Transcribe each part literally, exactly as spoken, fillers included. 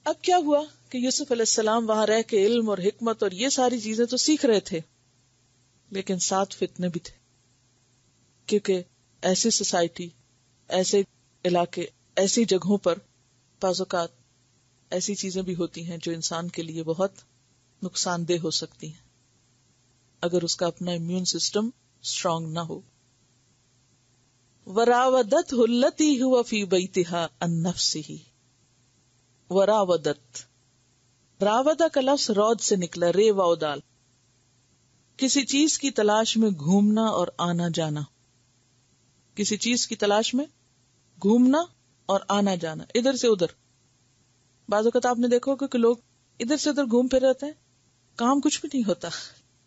اب کیا ہوا کہ یوسف علیہ السلام وہاں رہ کے علم اور حکمت اور یہ ساری چیزیں تو سیکھ رہے تھے، لیکن ساتھ فتنے بھی تھے، کیونکہ ایسی سوسائٹی، ایسے علاقے، ایسی جگہوں پر بعض اوقات ایسی چیزیں بھی ہوتی ہیں جو انسان کے لیے بہت نقصان دہ ہو سکتی ہیں اگر اس کا اپنا امیون سسٹم اسٹرانگ نہ ہو. وراودتہ التی ہوا فی بیتہا عن نفسہ. وراودت، راودہ کا لفظ رود سے نکلا، رے واو دال. کسی چیز کی تلاش میں گھومنا اور آنا جانا، کسی چیز کی تلاش میں گھومنا اور آنا جانا، ادھر سے ادھر. بعض اوقات آپ نے دیکھا ہوگا کہ لوگ ادھر سے ادھر گھوم پھر رہتے ہیں، کام کچھ بھی نہیں ہوتا.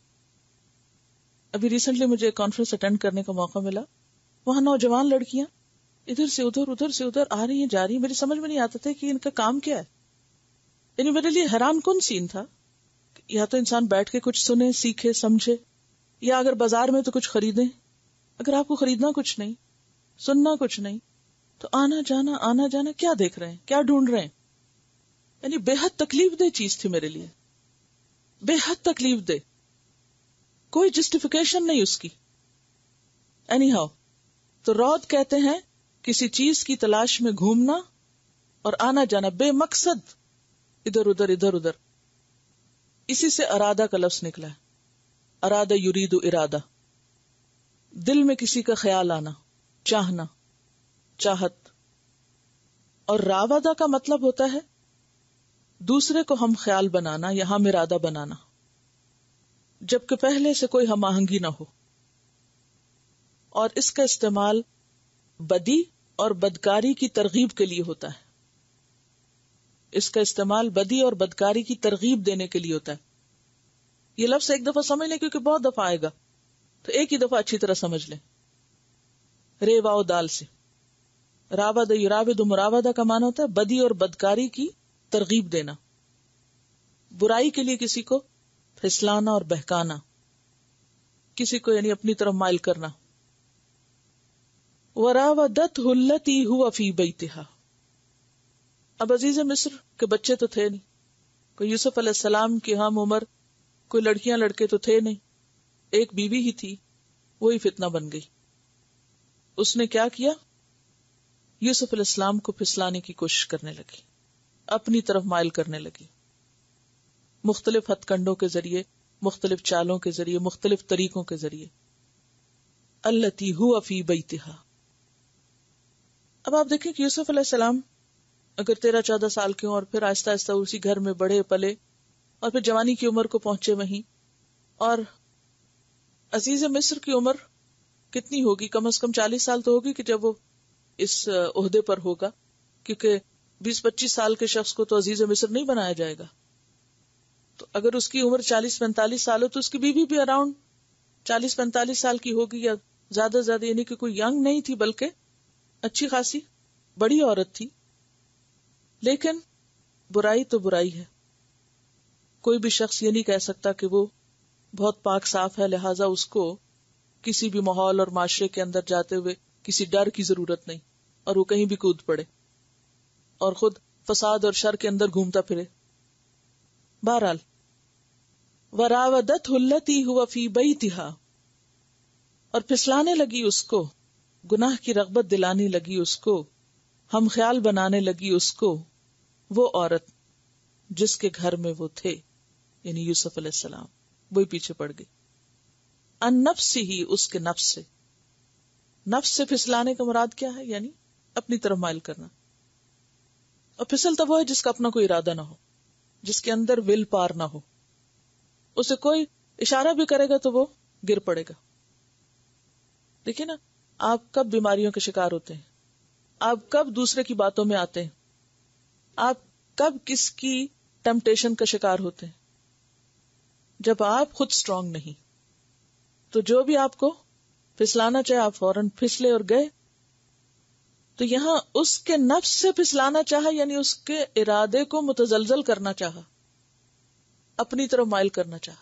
ابھی ریسنٹلی مجھے ایک کانفرنس اٹینڈ کرنے کا موقع ملا، وہاں نوجوان لڑکیاں ادھر سے ادھر ادھر سے ادھر آ رہی ہیں جا رہی ہیں. میری سمجھ میں نہیں آتا تھا کہ ان کا کام کیا ہے. یعنی میرے لیے حیران کن سین تھا. یا تو انسان بیٹھ کے کچھ سنے، سیکھے، سمجھے، یا اگر بازار میں تو کچھ خریدیں. اگر آپ کو خریدنا کچھ نہیں، سننا کچھ نہیں، تو آنا جانا آنا جانا کیا دیکھ رہے ہیں، کیا ڈھونڈ رہے ہیں. یعنی بے حد تکلیف دہ چیز تھی میرے لیے، بے حد تکلیف دہ، کوئی جسٹیفیکیشن نہیں اس کی. اینی ہاؤ، تو رود کہتے ہیں کسی چیز کی تلاش میں گھومنا اور آنا جانا بے مقصد، ادھر ادھر ادھر ادھر. اسی سے ارادہ کا لفظ نکلا ہے، ارادہ یرید ارادہ، دل میں کسی کا خیال آنا، چاہنا، چاہت. اور راودہ کا مطلب ہوتا ہے دوسرے کو ہم خیال بنانا یا ہم ارادہ بنانا، جبکہ پہلے سے کوئی ہم آہنگی نہ ہو. اور اس کا استعمال بدی اور بدکاری کی ترغیب کے لیے ہوتا ہے. اس کا استعمال بدی اور بدکاری کی ترغیب دینے کے لیے ہوتا ہے. یہ لفظ ایک دفعہ سمجھ لیں کیونکہ بہت دفعہ آئے گا، تو ایک ہی دفعہ اچھی طرح سمجھ لیں. رے واو دال سے راود یراود مراودہ کا معنی ہوتا ہے بدی اور بدکاری کی ترغیب دینا، برائی کے لیے کسی کو پھسلانا اور بہکانا، کسی کو یعنی اپنی طرف مائل کرنا. وراودتہ التی ہوا فی بیتہا. اب عزیز مصر کے بچے تو تھے نہیں، کوئی یوسف علیہ السلام کی ہم عمر کوئی لڑکیاں لڑکے تو تھے نہیں، ایک بیوی ہی تھی، وہی فتنہ بن گئی. اس نے کیا کیا؟ یوسف علیہ السلام کو پھسلانے کی کوشش کرنے لگی، اپنی طرف مائل کرنے لگی، مختلف ہتھ کنڈوں کے ذریعے، مختلف چالوں کے ذریعے، مختلف طریقوں کے ذریعے. التی ہوا فی بیتہا. اب آپ دیکھیں کہ یوسف علیہ السلام اگر تیرہ چودہ سال کے ہوں اور پھر آہستہ آہستہ اسی گھر میں بڑھے پلے اور پھر جوانی کی عمر کو پہنچے وہیں، اور عزیز مصر کی عمر کتنی ہوگی؟ کم از کم چالیس سال تو ہوگی کہ جب وہ اس عہدے پر ہوگا، کیونکہ بیس پچیس سال کے شخص کو تو عزیز مصر نہیں بنایا جائے گا. تو اگر اس کی عمر چالیس پینتالیس سال ہو تو اس کی بیوی بھی اراؤنڈ چالیس پینتالیس سال کی ہوگی یا زیادہ زیادہ، یعنی کہ کوئی ینگ نہیں تھی بلکہ اچھی خاصی بڑی عورت تھی. لیکن برائی تو برائی ہے. کوئی بھی شخص یہ نہیں کہہ سکتا کہ وہ بہت پاک صاف ہے، لہٰذا اس کو کسی بھی ماحول اور معاشرے کے اندر جاتے ہوئے کسی ڈر کی ضرورت نہیں اور وہ کہیں بھی کود پڑے اور خود فساد اور شر کے اندر گھومتا پھرے. بہرحال وراودتہ التی ہوا فی بیتہا، اور پھسلانے لگی اس کو، گناہ کی رغبت دلانے لگی اس کو، ہم خیال بنانے لگی اس کو، وہ عورت جس کے گھر میں وہ تھے، یعنی یوسف علیہ السلام، وہی پیچھے پڑ گئی. ان نفس ہی، اس کے نفس سے. نفس سے پھسلانے کا مراد کیا ہے؟ یعنی اپنی طرف مائل کرنا. اور پھسلتا وہ ہے جس کا اپنا کوئی ارادہ نہ ہو، جس کے اندر ول پار نہ ہو. اسے کوئی اشارہ بھی کرے گا تو وہ گر پڑے گا. دیکھیں نا، آپ کب بیماریوں کے شکار ہوتے ہیں، آپ کب دوسرے کی باتوں میں آتے ہیں، آپ کب کس کی ٹیمپٹیشن کا شکار ہوتے ہیں؟ جب آپ خود اسٹرانگ نہیں. تو جو بھی آپ کو پھسلانا چاہے آپ فوراً پھسلے اور گئے. تو یہاں اس کے نفس سے پھسلانا چاہا، یعنی اس کے ارادے کو متزلزل کرنا چاہا، اپنی طرف مائل کرنا چاہا.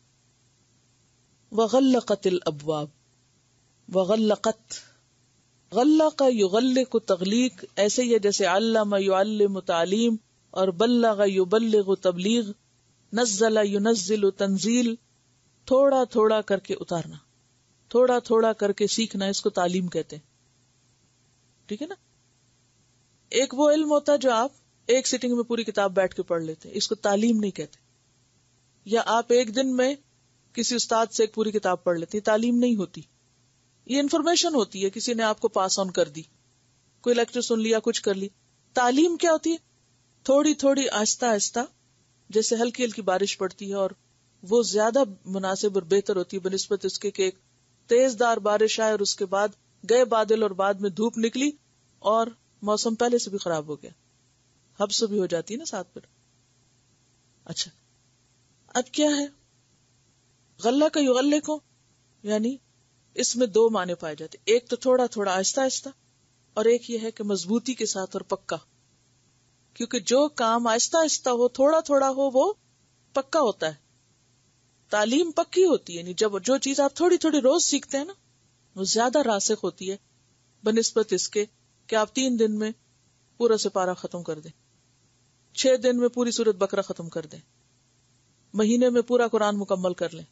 وغلقت الابواب. وغلقت، غلق یغلق تغلیق، ایسے ہی ہے جیسے علم یعلم تعلیم اور بلغ یبلغ تبلیغ، نزل ینزل تنزیل، تھوڑا تھوڑا کر کے اتارنا، تھوڑا تھوڑا کر کے سیکھنا، اس کو تعلیم کہتے ہیں. ٹھیک ہے نا. ایک وہ علم ہوتا ہے جو آپ ایک سیٹنگ میں پوری کتاب بیٹھ کے پڑھ لیتے ہیں، اس کو تعلیم نہیں کہتے. یا آپ ایک دن میں کسی استاد سے ایک پوری کتاب پڑھ لیتے ہیں، تعلیم نہیں ہوتی. یہ انفارمیشن ہوتی ہے، کسی نے آپ کو پاس آن کر دی، کوئی لیکچر سن لیا، کچھ کر لی. تعلیم کیا ہوتی ہے؟ تھوڑی تھوڑی آہستہ آہستہ، جیسے ہلکی ہلکی بارش پڑتی ہے، اور وہ زیادہ مناسب اور بہتر ہوتی ہے بنسبت اس کے کہ ایک تیز دار بارش آئے اور اس کے بعد گئے بادل اور بعد میں دھوپ نکلی اور موسم پہلے سے بھی خراب ہو گیا، حبس بھی ہو جاتی ہے نا ساتھ پر. اچھا، اب کیا ہے غلہ کا یغلے کو، یعنی اس میں دو معنی پائے جاتے، ایک تو تھوڑا تھوڑا آہستہ آہستہ، اور ایک یہ ہے کہ مضبوطی کے ساتھ اور پکا. کیونکہ جو کام آہستہ آہستہ ہو، تھوڑا تھوڑا ہو، وہ پکا ہوتا ہے. تعلیم پکی ہوتی ہے، یعنی جب جو چیز آپ تھوڑی تھوڑی روز سیکھتے ہیں نا، وہ زیادہ راسخ ہوتی ہے بنسبت اس کے کہ آپ تین دن میں پورا سپارہ ختم کر دیں، چھ دن میں پوری سورت بقرہ ختم کر دیں، مہینے میں پورا قرآن مکمل کر لیں.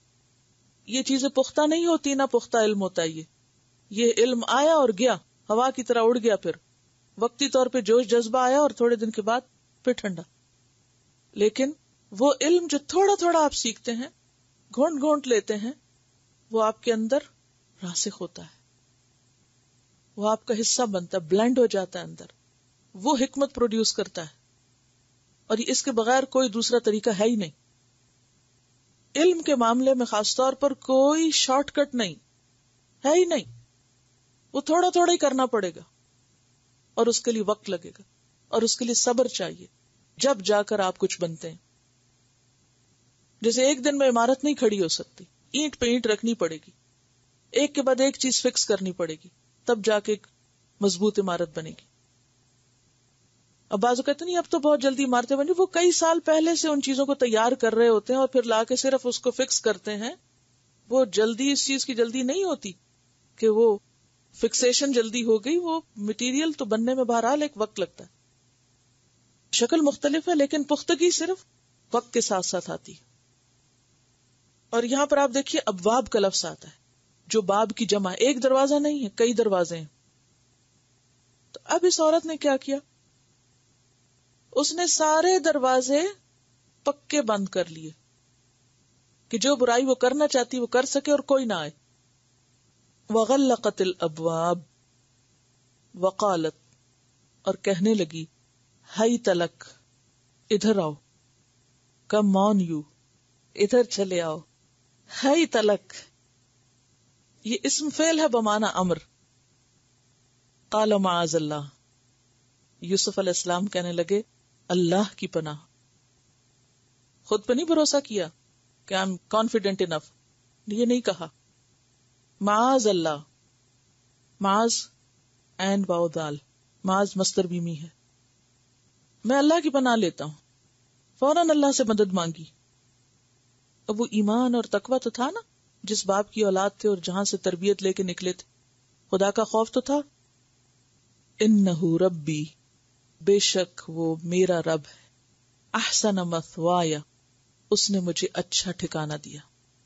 یہ چیزیں پختہ نہیں ہوتی، نہ پختہ علم ہوتا ہے. یہ یہ علم آیا اور گیا، ہوا کی طرح اڑ گیا، پھر وقتی طور پہ جوش جذبہ آیا اور تھوڑے دن کے بعد پھر ٹھنڈا. لیکن وہ علم جو تھوڑا تھوڑا آپ سیکھتے ہیں، گھونٹ گھونٹ لیتے ہیں، وہ آپ کے اندر راسخ ہوتا ہے، وہ آپ کا حصہ بنتا ہے، بلینڈ ہو جاتا ہے اندر، وہ حکمت پروڈیوس کرتا ہے. اور اس کے بغیر کوئی دوسرا طریقہ ہے ہی نہیں. علم کے معاملے میں خاص طور پر کوئی شارٹ کٹ نہیں ہے ہی نہیں. وہ تھوڑا تھوڑا ہی کرنا پڑے گا، اور اس کے لیے وقت لگے گا، اور اس کے لیے صبر چاہیے، جب جا کر آپ کچھ بنتے ہیں. جیسے ایک دن میں عمارت نہیں کھڑی ہو سکتی، اینٹ پہ اینٹ رکھنی پڑے گی، ایک کے بعد ایک چیز فکس کرنی پڑے گی، تب جا کے ایک مضبوط عمارت بنے گی. اب بازو کہتے نہیں اب تو بہت جلدی عمارتیں بنی، وہ کئی سال پہلے سے ان چیزوں کو تیار کر رہے ہوتے ہیں اور پھر لا کے صرف اس کو فکس کرتے ہیں. وہ جلدی، اس چیز کی جلدی نہیں ہوتی کہ وہ فکسیشن جلدی ہو گئی، وہ مٹیریل تو بننے میں بہرحال ایک وقت لگتا ہے. شکل مختلف ہے لیکن پختگی صرف وقت کے ساتھ ساتھ آتی ہے. اور یہاں پر آپ دیکھیے ابواب کا لفظ آتا ہے، جو باب کی جمع ہے، ایک دروازہ نہیں ہے، کئی دروازے ہیں. تو اب اس عورت نے کیا کیا؟ اس نے سارے دروازے پکے بند کر لیے کہ جو برائی وہ کرنا چاہتی وہ کر سکے اور کوئی نہ آئے. وغلقت الابواب، وقالت، اور کہنے لگی، ہائی تلک، ادھر آؤ، کم آن یو، ادھر چلے آؤ. ہائی تلک، یہ اسم فعل ہے بمعنی امر. قال معاذ اللہ، یوسف علیہ السلام کہنے لگے اللہ کی پناہ. خود پہ نہیں بھروسہ کیا کہ I'm confident enough، یہ نہیں کہا. معاذ اللہ، معاذ این واو دال، معاذ مصدر بیمی ہے، میں اللہ کی پناہ لیتا ہوں. فوراً اللہ سے مدد مانگی. اب وہ ایمان اور تقوی تو تھا نا، جس باپ کی اولاد تھے اور جہاں سے تربیت لے کے نکلے تھے، خدا کا خوف تو تھا. انہو ربی، بے شک وہ میرا رب ہے، احسن مثوایا، اس نے مجھے اچھا ٹھکانہ دیا.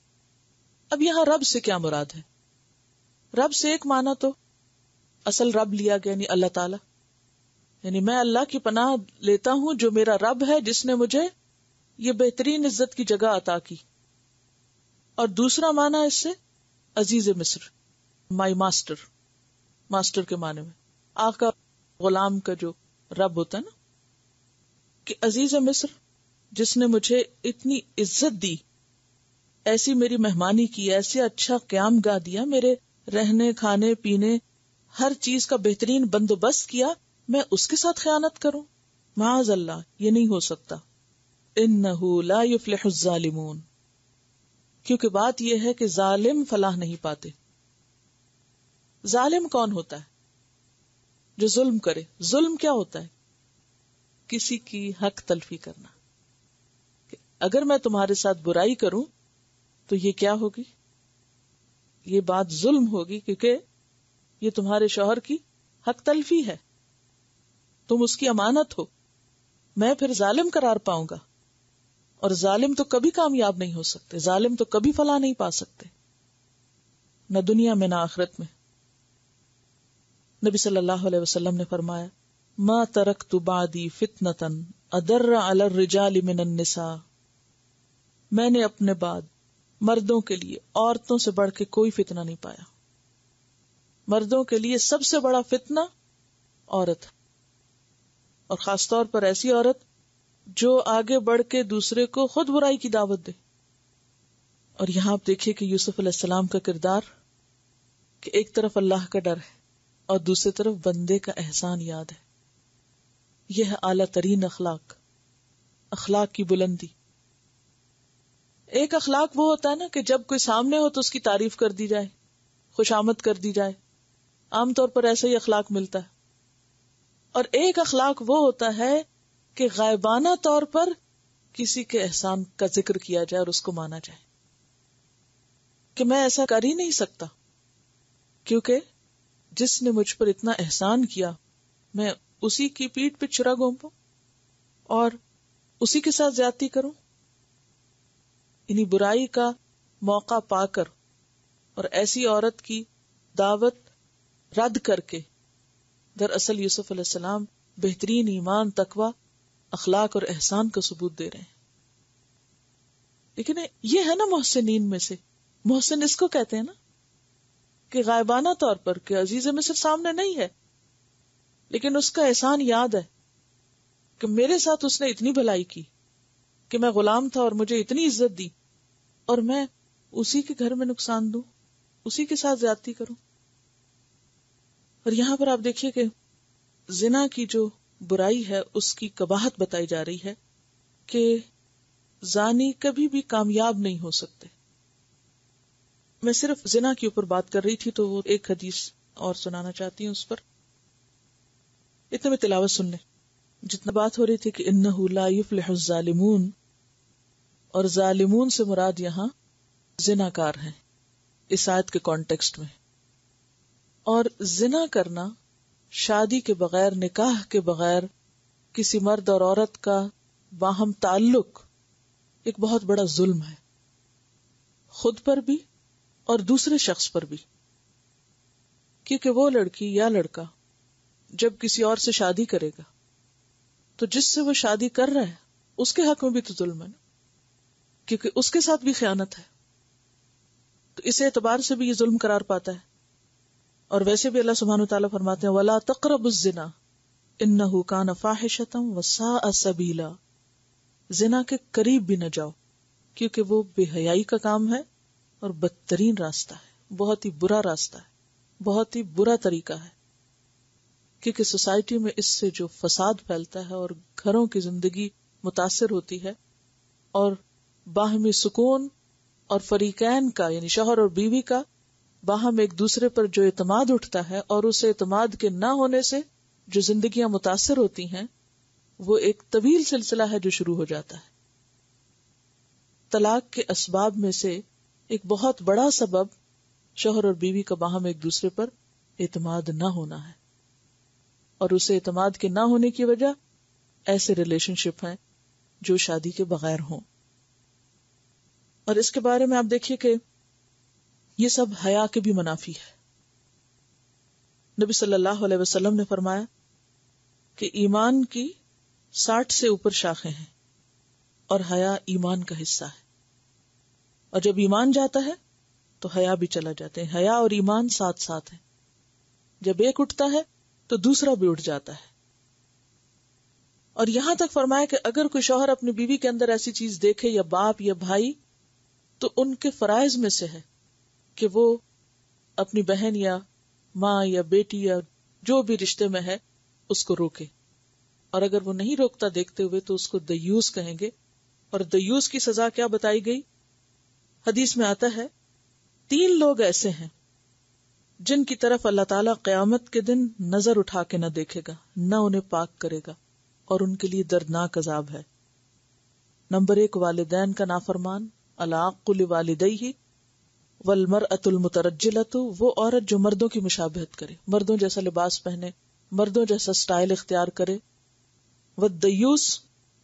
اب یہاں رب سے کیا مراد ہے؟ رب سے ایک معنی تو اصل رب لیا گیا، یعنی اللہ تعالی، یعنی میں اللہ کی پناہ لیتا ہوں جو میرا رب ہے، جس نے مجھے یہ بہترین عزت کی جگہ عطا کی. اور دوسرا معنی اس سے عزیز مصر، مائی ماسٹر، ماسٹر کے معنی میں آقا، غلام کا جو رب ہوتا ہے نا، کہ عزیز مصر جس نے مجھے اتنی عزت دی، ایسی میری مہمانی کی، ایسے اچھا قیام گاہ دیا، میرے رہنے کھانے پینے ہر چیز کا بہترین بندوبست کیا، میں اس کے ساتھ خیانت کروں؟ معاذ اللہ، یہ نہیں ہو سکتا. انہ لا یفلح الظالمون، کیونکہ بات یہ ہے کہ ظالم فلاح نہیں پاتے. ظالم کون ہوتا ہے؟ جو ظلم کرے. ظلم کیا ہوتا ہے؟ کسی کی حق تلفی کرنا. کہ اگر میں تمہارے ساتھ برائی کروں تو یہ کیا ہوگی؟ یہ بات ظلم ہوگی، کیونکہ یہ تمہارے شوہر کی حق تلفی ہے، تم اس کی امانت ہو. میں پھر ظالم قرار پاؤں گا، اور ظالم تو کبھی کامیاب نہیں ہو سکتے، ظالم تو کبھی فلاح نہیں پا سکتے، نہ دنیا میں نہ آخرت میں۔ نبی صلی اللہ علیہ وسلم نے فرمایا ما ترکت بعدی فتنة اضر علی الرجال من النساء، میں نے اپنے بعد مردوں کے لیے عورتوں سے بڑھ کے کوئی فتنہ نہیں پایا۔ مردوں کے لیے سب سے بڑا فتنہ عورت، اور خاص طور پر ایسی عورت جو آگے بڑھ کے دوسرے کو خود برائی کی دعوت دے۔ اور یہاں آپ دیکھیے کہ یوسف علیہ السلام کا کردار، کہ ایک طرف اللہ کا ڈر ہے اور دوسری طرف بندے کا احسان یاد ہے۔ یہ ہے اعلیٰ ترین اخلاق، اخلاق کی بلندی۔ ایک اخلاق وہ ہوتا ہے نا کہ جب کوئی سامنے ہو تو اس کی تعریف کر دی جائے، خوش آمد کر دی جائے، عام طور پر ایسا ہی اخلاق ملتا ہے۔ اور ایک اخلاق وہ ہوتا ہے کہ غائبانہ طور پر کسی کے احسان کا ذکر کیا جائے اور اس کو مانا جائے، کہ میں ایسا کر ہی نہیں سکتا کیونکہ جس نے مجھ پر اتنا احسان کیا میں اسی کی پیٹھ پہ چھرا گھونپوں اور اسی کے ساتھ زیادتی کروں۔ یعنی برائی کا موقع پا کر اور ایسی عورت کی دعوت رد کر کے دراصل یوسف علیہ السلام بہترین ایمان، تقوی، اخلاق اور احسان کا ثبوت دے رہے ہیں۔ لیکن یہ ہے نا محسنین میں سے، محسن اس کو کہتے ہیں نا کہ غائبانہ طور پر کہ عزیز مصر سامنے نہیں ہے لیکن اس کا احسان یاد ہے کہ میرے ساتھ اس نے اتنی بھلائی کی کہ میں غلام تھا اور مجھے اتنی عزت دی، اور میں اسی کے گھر میں نقصان دوں، اسی کے ساتھ زیادتی کروں۔ اور یہاں پر آپ دیکھیے کہ زنا کی جو برائی ہے اس کی قباحت بتائی جا رہی ہے کہ زانی کبھی بھی کامیاب نہیں ہو سکتے۔ میں صرف زنا کے اوپر بات کر رہی تھی تو وہ ایک حدیث اور سنانا چاہتی ہوں اس پر، اتنے میں تلاوت سن لیں۔ جتنا بات ہو رہی تھی کہ انہ لا یفلح الظالمون، اور ظالمون سے مراد یہاں زنا کار ہیں اس آیت کے کانٹیکسٹ میں۔ اور زنا کرنا شادی کے بغیر، نکاح کے بغیر کسی مرد اور عورت کا باہم تعلق ایک بہت بڑا ظلم ہے، خود پر بھی اور دوسرے شخص پر بھی، کیونکہ وہ لڑکی یا لڑکا جب کسی اور سے شادی کرے گا تو جس سے وہ شادی کر رہا ہے اس کے حق میں بھی تو ظلم ہے نا، کیونکہ اس کے ساتھ بھی خیانت ہے، تو اس اعتبار سے بھی یہ ظلم قرار پاتا ہے۔ اور ویسے بھی اللہ سبحانہ وتعالیٰ فرماتے ہیں وَلَا تَقْرَبُوا الزِّنَا إِنَّهُ كَانَ فَاحِشَةً وَسَاءَ سَبِيلًا، زنا کے قریب بھی نہ جاؤ کیونکہ وہ بے حیائی کا کام ہے اور بدترین راستہ ہے، بہت ہی برا راستہ ہے، بہت ہی برا طریقہ ہے، کیونکہ سوسائٹی میں اس سے جو فساد پھیلتا ہے اور گھروں کی زندگی متاثر ہوتی ہے، اور باہمی سکون اور فریقین کا یعنی شوہر اور بیوی کا باہم ایک دوسرے پر جو اعتماد اٹھتا ہے اور اس اعتماد کے نہ ہونے سے جو زندگیاں متاثر ہوتی ہیں، وہ ایک طویل سلسلہ ہے جو شروع ہو جاتا ہے۔ طلاق کے اسباب میں سے ایک بہت بڑا سبب شوہر اور بیوی کا باہم ایک دوسرے پر اعتماد نہ ہونا ہے، اور اس اعتماد کے نہ ہونے کی وجہ ایسے ریلیشن شپ ہیں جو شادی کے بغیر ہوں۔ اور اس کے بارے میں آپ دیکھیے کہ یہ سب حیا کے بھی منافی ہے۔ نبی صلی اللہ علیہ وسلم نے فرمایا کہ ایمان کی ساٹھ سے اوپر شاخیں ہیں اور حیا ایمان کا حصہ ہے، اور جب ایمان جاتا ہے تو حیا بھی چلا جاتے ہیں۔ حیا اور ایمان ساتھ ساتھ ہیں، جب ایک اٹھتا ہے تو دوسرا بھی اٹھ جاتا ہے۔ اور یہاں تک فرمایا کہ اگر کوئی شوہر اپنی بیوی کے اندر ایسی چیز دیکھے، یا باپ یا بھائی، تو ان کے فرائض میں سے ہے کہ وہ اپنی بہن یا ماں یا بیٹی یا جو بھی رشتے میں ہے اس کو روکے، اور اگر وہ نہیں روکتا دیکھتے ہوئے تو اس کو دیوس کہیں گے۔ اور دیوس کی سزا کیا بتائی گئی؟ حدیث میں آتا ہے تین لوگ ایسے ہیں جن کی طرف اللہ تعالیٰ قیامت کے دن نظر اٹھا کے نہ دیکھے گا، نہ انہیں پاک کرے گا، اور ان کے لیے دردناک عذاب ہے۔ نمبر ایک، والدین کا نافرمان، العاق لوالدیہ والمرأة المترجلۃ، وہ عورت جو مردوں کی مشابہت کرے، مردوں جیسا لباس پہنے، مردوں جیسا سٹائل اختیار کرے۔ والدیوس،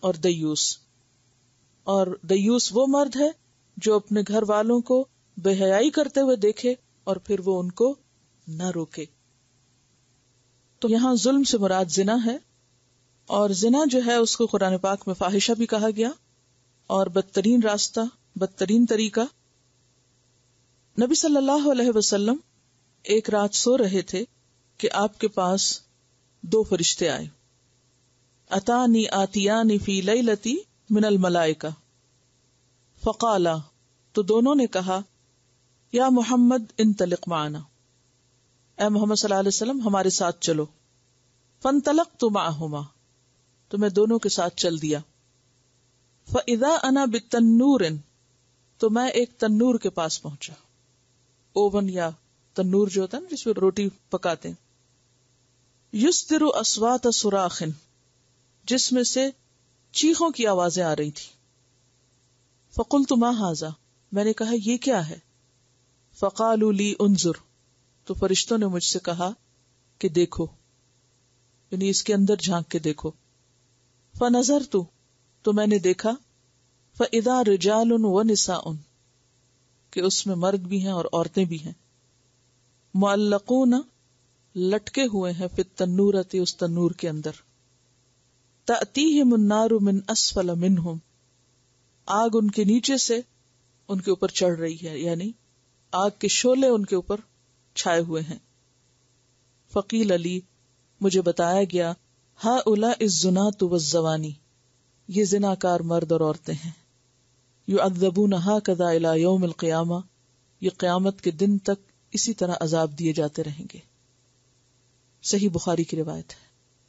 اور دیوس. اور دیوس وہ مرد ہے جو اپنے گھر والوں کو بے حیائی کرتے ہوئے دیکھے اور پھر وہ ان کو نہ روکے. تو یہاں ظلم سے مراد زنا ہے، اور زنا جو ہے اس کو قرآن پاک میں فاحشہ بھی کہا گیا، اور بدترین راستہ، بدترین طریقہ. نبی صلی اللہ علیہ وسلم ایک رات سو رہے تھے کہ آپ کے پاس دو فرشتے آئے. اتانی آتیانی فی لیلتی من الملائکہ فقالا، تو دونوں نے کہا یا محمد انطلق معنا، اے محمد صلی اللہ علیہ وسلم ہمارے ساتھ چلو. فانطلقت معہما، تو میں دونوں کے ساتھ چل دیا. فاذا انا بتنور، تو میں ایک تنور کے پاس پہنچا. اوون یا تنور جو ہوتا ہے نا جس میں روٹی پکاتے ہیں. یصدر اصوات صراخ، جس میں سے چیخوں کی آوازیں آ رہی تھی. فقلت ما ھذا، میں نے کہا یہ کیا ہے. فقالوا لی انظر، تو فرشتوں نے مجھ سے کہا کہ دیکھو، یعنی اس کے اندر جھانک کے دیکھو. فنظرت، تو میں نے دیکھا. فاذا رجال ونساء، کہ اس میں مرد بھی ہیں اور عورتیں بھی ہیں. معلقون، لٹکے ہوئے ہیں، فی التنورۃ، اس تنور کے اندر. تأتیہم النار من اسفل منہم، آگ ان کے نیچے سے ان کے اوپر چڑھ رہی ہے، یعنی آگ کے شعلے ان کے اوپر چھائے ہوئے ہیں. فقیل علی، مجھے بتایا گیا، ہؤلاء الزناۃ والزوانی، یہ زناکار مرد اور عورتیں ہیں. یعذبون ہکذا الی یوم القیامہ، یہ قیامت کے دن تک اسی طرح عذاب دیے جاتے رہیں گے. صحیح بخاری کی روایت ہے.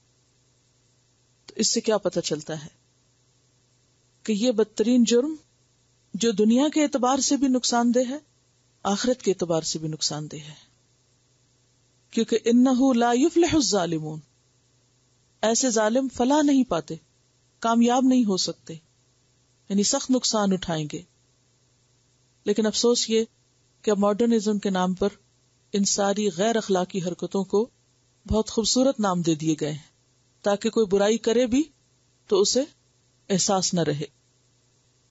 تو اس سے کیا پتہ چلتا ہے کہ یہ بدترین جرم جو دنیا کے اعتبار سے بھی نقصان دہ ہے، آخرت کے اعتبار سے بھی نقصان دہ ہے. کیونکہ انہ لا یفلح الظالمون، ایسے ظالم فلاح نہیں پاتے، کامیاب نہیں ہو سکتے، یعنی سخت نقصان اٹھائیں گے. لیکن افسوس یہ کہ اب ماڈرنزم کے نام پر ان ساری غیر اخلاقی حرکتوں کو بہت خوبصورت نام دے دیے گئے ہیں تاکہ کوئی برائی کرے بھی تو اسے احساس نہ رہے.